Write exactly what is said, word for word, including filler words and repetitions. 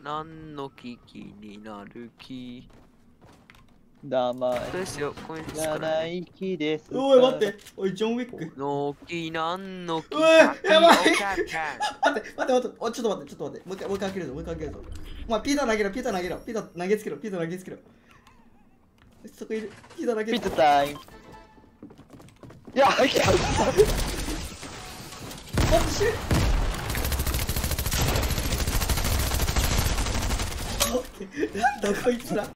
何の危機になる気名前そうですよ、こういうのじゃない気ですか。 おい待って、おいジョンウィック。 のきなんのきおいやばいおかか待って待って待って、おちょっと待ってちょっと待って、もう一回もう一回開けるぞもう一回開けるぞ。お前ピザ投げろピザ投げろピザ投げつけろピザ投げつけろ。そこいるピザ投げピつけろ。 ッツタイム。いや、いや、 待って死ぬ。なんだこいつら。